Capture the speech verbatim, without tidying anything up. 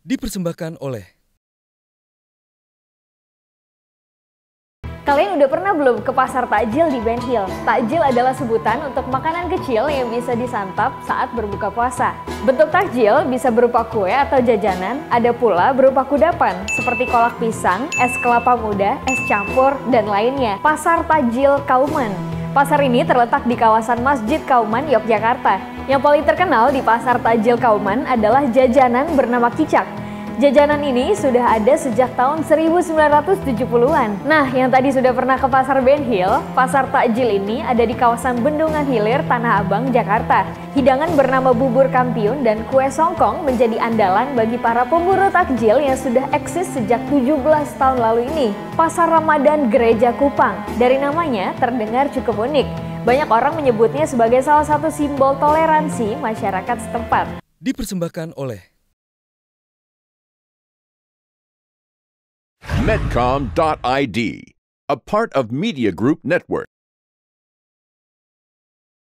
Dipersembahkan oleh Kalian udah pernah belum ke pasar takjil di Ben Hill? Takjil adalah sebutan untuk makanan kecil yang bisa disantap saat berbuka puasa. Bentuk takjil bisa berupa kue atau jajanan, ada pula berupa kudapan seperti kolak pisang, es kelapa muda, es campur, dan lainnya. Pasar Takjil Kauman. Pasar ini terletak di kawasan Masjid Kauman, Yogyakarta. Yang paling terkenal di Pasar Takjil Kauman adalah jajanan bernama kicak. Jajanan ini sudah ada sejak tahun seribu sembilan ratus tujuh puluhan. Nah, yang tadi sudah pernah ke Pasar Ben Hill, Pasar Takjil ini ada di kawasan Bendungan Hilir, Tanah Abang, Jakarta. Hidangan bernama bubur kampiun dan kue songkong menjadi andalan bagi para pemburu takjil yang sudah eksis sejak tujuh belas tahun lalu ini. Pasar Ramadan Gereja Kupang. Dari namanya terdengar cukup unik. Banyak orang menyebutnya sebagai salah satu simbol toleransi masyarakat setempat. Dipersembahkan oleh Medcom dot I D, a part of Media Group Network.